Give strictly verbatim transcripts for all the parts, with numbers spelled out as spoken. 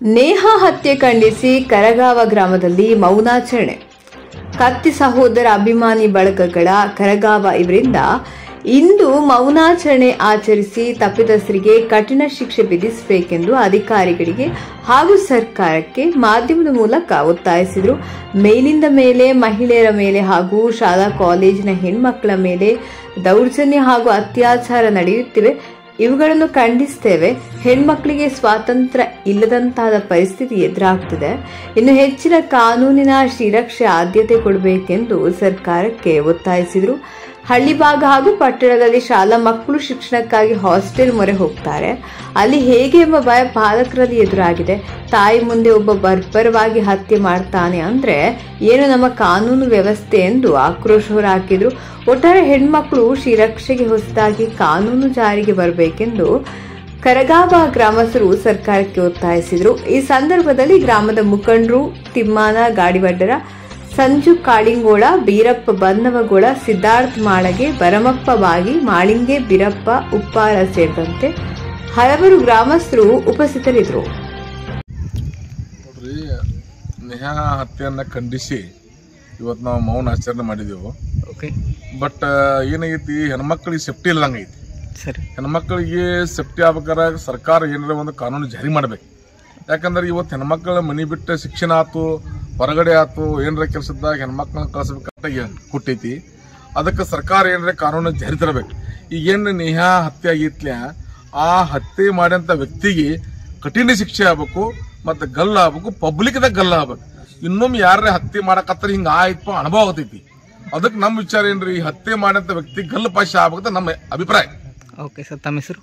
ನೇಹಾ ಹತ್ಯೆ ಖಂಡಿಸಿ ಕರಗಾವ ಗ್ರಾಮದಲ್ಲಿ ಮೌನಾಚರಣೆ. ಕತ್ತಿ ಸಹೋದರ ಅಭಿಮಾನಿ ಬಳಗಗಳ ಕರಗಾವ ಇವರಿಂದ ಇಂದು ಮೌನಾಚರಣೆ ಆಚರಿಸಿ ತಪ್ಪಿತಸ್ಥರಿಗೆ ಕಠಿಣ ಶಿಕ್ಷೆ ವಿಧಿಸಬೇಕೆಂದು ಅಧಿಕಾರಿಗಳಿಗೆ ಹಾಗೂ ಸರ್ಕಾರಕ್ಕೆ ಮಾಧ್ಯಮದ ಮೂಲಕ ಒತ್ತಾಯಿಸಿದರು. ಮೇಲಿಂದ ಮೇಲೆ ಮಹಿಳೆಯರ ಮೇಲೆ ಹಾಗೂ ಶಾಲಾ ಕಾಲೇಜಿನ ಹೆಣ್ಮಕ್ಕಳ ಮೇಲೆ ದೌರ್ಜನ್ಯ ಹಾಗೂ ಅತ್ಯಾಚಾರ ನಡೆಯುತ್ತಿವೆ. ಇವುಗಳನ್ನು ಖಂಡಿಸುತ್ತೇವೆ. ಹೆಣ್ಮಕ್ಕಳಿಗೆ ಸ್ವಾತಂತ್ರ್ಯ ಇಲ್ಲದಂತಾದ ಪರಿಸ್ಥಿತಿ ಎದುರಾಗ್ತಿದೆ. ಇನ್ನು ಹೆಚ್ಚಿನ ಕಾನೂನಿನ ಶ್ರೀರಕ್ಷೆ ಆದ್ಯತೆ ಕೊಡಬೇಕೆಂದು ಸರ್ಕಾರಕ್ಕೆ ಒತ್ತಾಯಿಸಿದರು. ಹಳ್ಳಿ ಭಾಗ ಹಾಗೂ ಪಟ್ಟಣದಲ್ಲಿ ಶಾಲಾ ಮಕ್ಕಳು ಶಿಕ್ಷಣಕ್ಕಾಗಿ ಹಾಸ್ಟೆಲ್ ಮೊರೆ ಹೋಗ್ತಾರೆ. ಅಲ್ಲಿ ಹೇಗೆ ಎಂಬ ಭಯ ಪಾಲಕರಲ್ಲಿ ಎದುರಾಗಿದೆ. ತಾಯಿ ಮುಂದೆ ಒಬ್ಬ ಬರ್ಬರವಾಗಿ ಹತ್ಯೆ ಮಾಡ್ತಾನೆ ಅಂದ್ರೆ ಏನು ನಮ್ಮ ಕಾನೂನು ವ್ಯವಸ್ಥೆ ಎಂದು ಆಕ್ರೋಶ ಹೊರಹಾಕಿದ್ರು. ಒಟ್ಟಾರೆ ಹೆಣ್ಮಕ್ಳು ಶ್ರೀರಕ್ಷೆಗೆ ಹೊಸದಾಗಿ ಕಾನೂನು ಜಾರಿಗೆ ಬರಬೇಕೆಂದು ಕರಗಾವ ಗ್ರಾಮಸ್ಥರು ಸರ್ಕಾರಕ್ಕೆ ಒತ್ತಾಯಿಸಿದರು. ಈ ಸಂದರ್ಭದಲ್ಲಿ ಗ್ರಾಮದ ಮುಖಂಡರು ತಿಮ್ಮಾನ ಗಾಡಿವಡ್ಡರ, ಸಂಜು ಕಾಳಿಂಗೋಳ, ಬೀರಪ್ಪ ಬನ್ನವಗೋಳ, ಸಿದ್ಧಾರ್ಥ ಮಾಳಗೆ, ಭರಮಪ್ಪ ಬಾಗಿ, ಮಾಳಿಂಗೆ ಬೀರಪ್ಪ ಉಪ್ಪಾರ ಸೇರಿದಂತೆ ಹಲವರು ಗ್ರಾಮಸ್ಥರು ಉಪಸ್ಥಿತರಿದ್ದರು. ನೋಡ್ರಿ, ನೇಹಾ ಹತ್ಯೆಯನ್ನ ಖಂಡಿಸಿ ಇವತ್ತು ನಾವು ಮೌನ ಆಚರಣೆ ಮಾಡಿದೆವು. ಓಕೆ, ಬಟ್ ಏನಾಗೈತಿ, ಹೆಣ್ಮಕ್ಳಿಗೆ ಸೇಫ್ಟಿ ಇಲ್ಲಂಗೈತಿ. ಸರಿ, ಹೆಣ್ಮಕ್ಳಿಗೆ ಸೇಫ್ಟಿ ಆಗ್ಬೇಕಾದ್ರೆ ಸರ್ಕಾರ ಏನಾರ ಒಂದು ಕಾನೂನು ಜಾರಿ ಮಾಡ್ಬೇಕು. ಯಾಕಂದ್ರೆ ಇವತ್ತು ಹೆಣ್ಮಕ್ಳ ಮನಿ ಬಿಟ್ಟು ಶಿಕ್ಷಣ ಆತು, ಹೊರಗಡೆ ಆತು, ಏನಾರ ಕೆಲಸದಾಗ ಹೆಣ್ಮಕ್ಳನ್ನ ಕಳಿಸ್ಬೇಕಂತ ಕೊಟ್ಟೈತಿ. ಅದಕ್ಕೆ ಸರ್ಕಾರ ಏನಾರ ಕಾನೂನು ಜಾರಿ ತರಬೇಕು. ಈಗೇನು ನೇಹಾ ಹತ್ಯೆ ಆಗೈತ್ಲ, ಆ ಹತ್ಯೆ ಮಾಡಿದಂತ ವ್ಯಕ್ತಿಗೆ ಕಠಿಣ ಶಿಕ್ಷೆ ಆಗ್ಬೇಕು, ಮತ್ತೆ ಗಲ್ಲ ಆಗ್ಬೇಕು, ಪಬ್ಲಿಕ್ದಾಗ ಗಲ್ಲ ಆಗ್ಬೇಕು. ಇನ್ನೊಮ್ಮೆ ಯಾರೇ ಹತ್ಯೆ ಮಾಡಕತ್ತಾರ ಹಿಂಗ ಆಯ್ತು ಅನುಭವ ಆಗ್ತೈತಿ. ಅದಕ್ಕೆ ನಮ್ಮ ವಿಚಾರ ಏನ್ರಿ, ಹತ್ಯೆ ಮಾಡಿದಂತ ವ್ಯಕ್ತಿ ಗಲ್ಲ ಪಾಶ ಆಗ್ಬೇಕಂತ ನಮ್ಮ ಅಭಿಪ್ರಾಯ. ಓಕೆ ಸರ್, ತಮ್ಮ ಹೆಸರು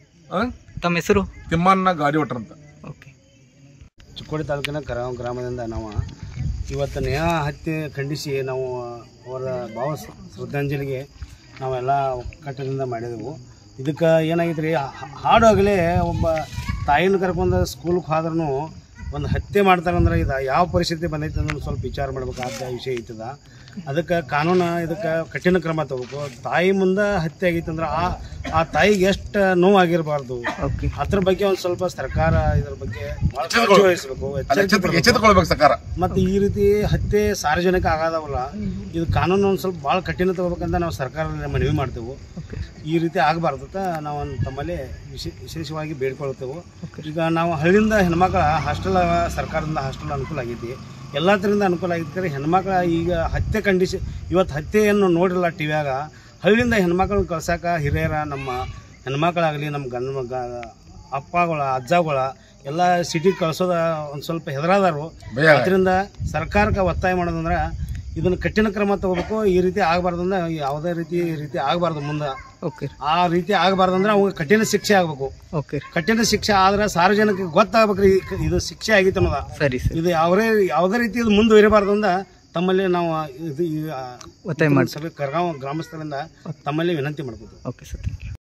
ತಮ್ಮ ಹೆಸರು ತಿಮ್ಮಣ್ಣ ಗಾಡಿ ಒಟ್ರ ಅಂತ. ಓಕೆ, ಚಿಕ್ಕೋಡಿ ತಾಲೂಕಿನ ಕರಗಾವ ಗ್ರಾಮದಿಂದ ನಾವು ಇವತ್ತು ನೇಹಾ ಹತ್ಯೆ ಖಂಡಿಸಿ ನಾವು ಅವರ ಭಾವ ಶ್ರದ್ಧಾಂಜಲಿಗೆ ನಾವೆಲ್ಲ ಒಕ್ಕಟ್ಟಿನಿಂದ ಮಾಡಿದೆವು. ಇದಕ್ಕೆ ಏನಾಗೈತೆ ರೀ, ಹಾಡಾಗಲೇ ಒಬ್ಬ ತಾಯಿನ ಕರ್ಕೊಂಡು ಸ್ಕೂಲ್ಗೆ ಹೋದ್ರೂ ಒಂದು ಹತ್ಯೆ ಮಾಡ್ತಾರಂದ್ರೆ ಇದು ಯಾವ ಪರಿಸ್ಥಿತಿ ಬಂದೈತೆ ಅಂದ್ರೆ ಸ್ವಲ್ಪ ವಿಚಾರ ಮಾಡ್ಬೇಕಾದ ವಿಷಯ ಐತದ. ಅದಕ್ಕೆ ಕಾನೂನು ಇದಕ್ಕೆ ಕಠಿಣ ಕ್ರಮ ತಗೋಬೇಕು. ತಾಯಿ ಮುಂದೆ ಹತ್ಯೆ ಆಗೈತೆ ಅಂದ್ರೆ ಆ ಆ ತಾಯಿಗೆ ಎಷ್ಟು ನೋವಾಗಿರಬಾರ್ದು. ಅದ್ರ ಬಗ್ಗೆ ಒಂದು ಸ್ವಲ್ಪ ಸರ್ಕಾರ ಇದ್ರ ಬಗ್ಗೆ ವಹಿಸಬೇಕು, ಎಚ್ಚೆತ್ತುಕೊಳ್ಬೇಕು ಸರ್ಕಾರ. ಮತ್ತೆ ಈ ರೀತಿ ಹತ್ಯೆ ಸಾರ್ವಜನಿಕ ಆಗೋದವಲ್ಲ, ಇದು ಕಾನೂನು ಒಂದು ಸ್ವಲ್ಪ ಭಾಳ ಕಠಿಣ ತಗೋಬೇಕಂತ ನಾವು ಸರ್ಕಾರದಲ್ಲಿ ಮನವಿ ಮಾಡ್ತೇವೆ. ಈ ರೀತಿ ಆಗಬಾರ್ದು ಅಂತ ನಾವು ತಮ್ಮಲ್ಲಿ ವಿಶೇ ವಿಶೇಷವಾಗಿ ಬೇಡ್ಕೊಳ್ತೇವೆ. ಈಗ ನಾವು ಹಳ್ಳಿಯಿಂದ ಹೆಣ್ಮಕ್ಳ ಹಾಸ್ಟೆಲ್ ಸರ್ಕಾರದಿಂದ ಹಾಸ್ಟೆಲ್ ಅನುಕೂಲ ಆಗೈತಿ, ಎಲ್ಲದರಿಂದ ಅನುಕೂಲ ಆಗೈತಿ. ಹೆಣ್ಮಕ್ಳ ಈಗ ಹತ್ಯೆ ಖಂಡಿಸಿ ಇವತ್ತು ಹತ್ಯೆಯನ್ನು ನೋಡಿರಲ್ಲ ಟಿವಿಯಾಗ. ಹಳ್ಳಿಯಿಂದ ಹೆಣ್ಮಕ್ಳನ್ನ ಕಳ್ಸಾಕ ಹಿರಿಯರ ನಮ್ಮ ಹೆಣ್ಮಕ್ಳಾಗಲಿ ನಮ್ಮ ಗಂಡ ಮಗ ಅಪ್ಪಗಳ ಅಜ್ಜಗಳ ಎಲ್ಲ ಸಿಟಿಗೆ ಕಳ್ಸೋದ ಒಂದು ಸ್ವಲ್ಪ ಹೆದರಾದಾರು. ಅದರಿಂದ ಸರ್ಕಾರಕ್ಕೆ ಒತ್ತಾಯ ಮಾಡೋದಂದ್ರೆ ಇದನ್ನು ಕಠಿಣ ಕ್ರಮ ತಗೋಬೇಕು. ಈ ರೀತಿ ಆಗಬಾರ್ದು ಅಂದ್ರೆ ಯಾವುದೇ ರೀತಿ ಈ ರೀತಿ ಆಗಬಾರ್ದು ಮುಂದೆ. ಓಕೆ, ಆ ರೀತಿ ಆಗಬಾರ್ದಂದ್ರೆ ಅವ್ಗೆ ಕಠಿಣ ಶಿಕ್ಷೆ ಆಗಬೇಕು. ಓಕೆ, ಕಠಿಣ ಶಿಕ್ಷೆ ಆದ್ರೆ ಸಾರ್ವಜನಿಕ ಗೊತ್ತಾಗ್ಬೇಕ್ರಿ ಇದು ಶಿಕ್ಷೆ ಆಗಿತ್ತು ಅನ್ನೋದ. ಸರಿ ಸರ್, ಇದು ಯಾವುದೇ ಯಾವುದೇ ರೀತಿ ಇದು ಮುಂದುವರಿಬಾರ್ದು ಅಂತ ತಮ್ಮಲ್ಲಿ ನಾವು ಇದು ಒತ್ತಾಯ ಮಾಡ್ತೀವಿ. ಕರಗಾವ ಗ್ರಾಮಸ್ಥರಿಂದ ತಮ್ಮಲ್ಲಿ ವಿನಂತಿ ಮಾಡ್ಬೋದು. Okay sir, thank you.